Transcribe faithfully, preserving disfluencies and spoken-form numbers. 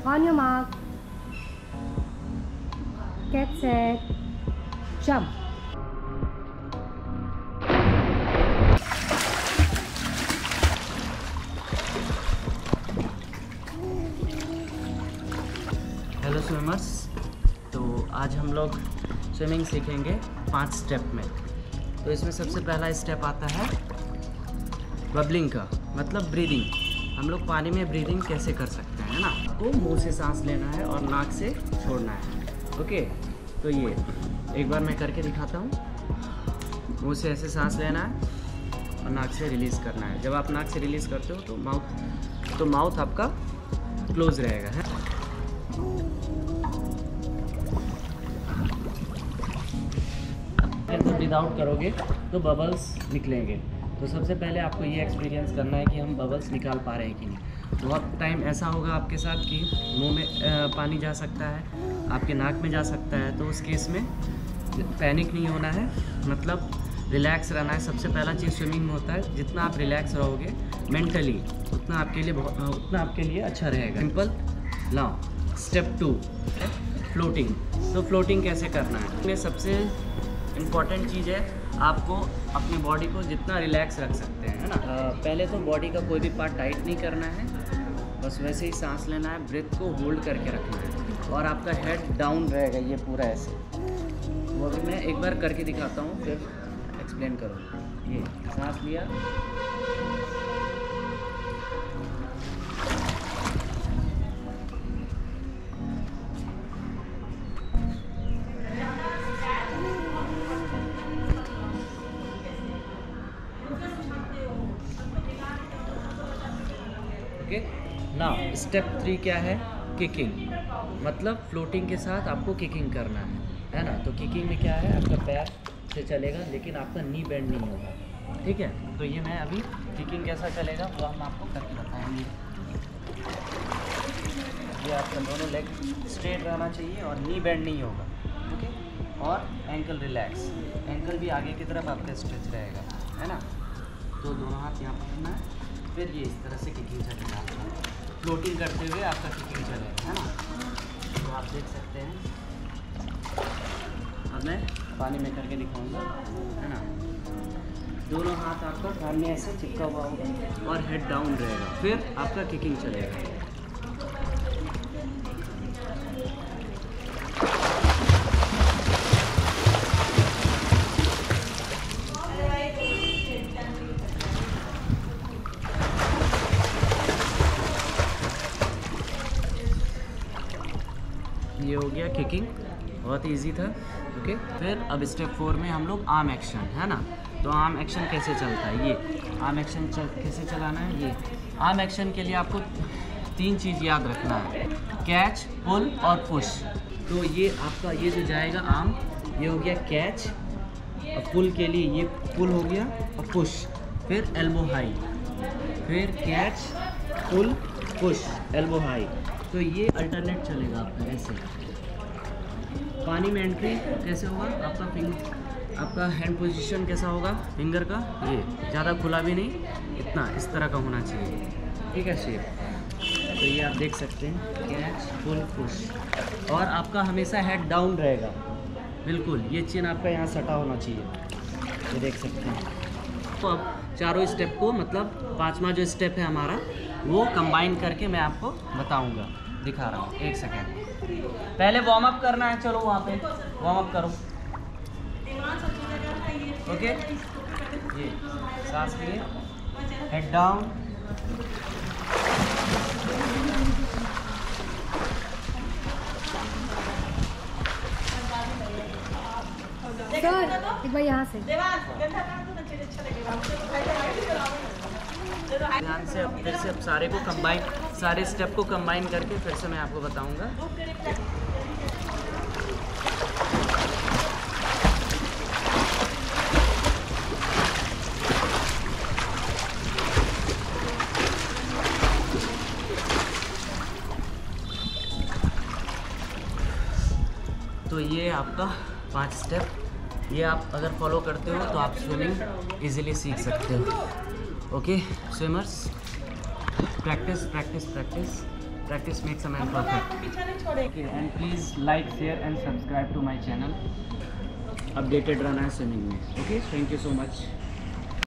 On your mark. Get set. Jump. Hello swimmers, तो आज हम लोग स्विमिंग सीखेंगे पांच स्टेप में। तो इसमें सबसे पहला स्टेप आता है बबलिंग का, मतलब ब्रीदिंग। हम लोग पानी में ब्रीदिंग कैसे कर सकते हैं, है ना। आपको मुंह से सांस लेना है और नाक से छोड़ना है। ओके, तो ये एक बार मैं करके दिखाता हूँ। मुंह से ऐसे सांस लेना है और नाक से रिलीज़ करना है। जब आप नाक से रिलीज़ करते हो तो माउथ तो माउथ आपका क्लोज रहेगा, है। जब ब्रीद आउट करोगे तो बबल्स निकलेंगे। तो सबसे पहले आपको ये एक्सपीरियंस करना है कि हम बबल्स निकाल पा रहे हैं कि नहीं। बहुत टाइम ऐसा होगा आपके साथ कि मुंह में पानी जा सकता है, आपके नाक में जा सकता है। तो उस केस में पैनिक नहीं होना है, मतलब रिलैक्स रहना है। सबसे पहला चीज़ स्विमिंग में होता है, जितना आप रिलैक्स रहोगे मेंटली उतना आपके लिए उतना आपके लिए अच्छा रहेगा। Simple. Now step two, floating. तो फ्लोटिंग कैसे करना है, ये सबसे इम्पॉर्टेंट चीज़ है। आपको अपनी बॉडी को जितना रिलैक्स रख सकते हैं, है ना। आ, पहले तो बॉडी का कोई भी पार्ट टाइट नहीं करना है, बस वैसे ही सांस लेना है, ब्रेथ को होल्ड करके रखना है और आपका हेड डाउन रहेगा, ये पूरा ऐसे। वो भी मैं एक बार करके दिखाता हूँ, फिर एक्सप्लेन करूँ। ये सांस लिया, ओके। नाउ स्टेप थ्री क्या है, किकिंग। मतलब फ्लोटिंग के साथ आपको किकिंग करना है, है ना। तो किकिंग में क्या है, आपका पैर से चलेगा लेकिन आपका नी बेंड नहीं होगा, ठीक है। तो ये मैं अभी किकिंग कैसा चलेगा वो हम आपको करके बताएंगे। ये आपका दोनों लेग स्ट्रेट रहना चाहिए और नी बेंड नहीं होगा, ओके। और एंकल रिलैक्स, एंकल भी आगे की तरफ आपका स्ट्रेच रहेगा, है ना। तो दोनों हाथ यहाँ पकड़ना है, फिर ये इस तरह से किकिंग चलेगा आपका, फ्लोटिंग करते हुए आपका किकिंग चलेगा, है ना। तो आप देख सकते हैं। अब मैं पानी में करके दिखाऊंगा, है ना। दोनों हाथ आपका कान में ऐसे चिपका हुआ होगा और हेड डाउन रहेगा, फिर आपका किकिंग चलेगा। ये हो गया किकिंग, बहुत इजी था, ओके। फिर अब स्टेप फोर में हम लोग आर्म एक्शन, है ना। तो आर्म एक्शन कैसे चलता है, ये आर्म एक्शन चल कैसे चलाना है। ये आर्म एक्शन के लिए आपको तीन चीज़ याद रखना है, कैच, पुल और पुश। तो ये आपका ये जो जाएगा आर्म, ये हो गया कैच, और पुल के लिए ये पुल हो गया और पुश। फिर एल्बो हाई, फिर catch, pull, push, elbow high. तो ये अल्टरनेट चलेगा आपका ऐसे। पानी में एंट्री कैसे होगा, आपका फिंगर आपका हैंड पोजीशन कैसा होगा फिंगर का, ये ज़्यादा खुला भी नहीं, इतना इस तरह का होना चाहिए, ठीक है शेप। तो ये आप देख सकते हैं, कैच, पुल, पुश। और आपका हमेशा हेड डाउन रहेगा, बिल्कुल। ये चिन आपका यहाँ सटा होना चाहिए, ये देख सकते हैं। तो अब चारों स्टेप को, मतलब पांचवा जो स्टेप है हमारा, वो कंबाइन करके मैं आपको बताऊंगा, दिखा रहा हूँ। एक सेकेंड, पहले वार्म अप करना है। चलो वहाँ पे वार्म अप करो, ओके। ये सांस लिए, हेड डाउन, सर एक बार यहाँ से ध्यान से। अब फिर से अब सारे को कंबाइन, सारे स्टेप को कंबाइन करके फिर से मैं आपको बताऊंगा। तो ये आपका पांच स्टेप, ये आप अगर फॉलो करते हो तो आप स्विमिंग इजीली सीख सकते हो। Okay swimmers, practice practice practice. Practice makes a man perfect. Okay, and please like share and subscribe to my channel. Updated रहना है स्विमिंग में। Okay, thank you so much.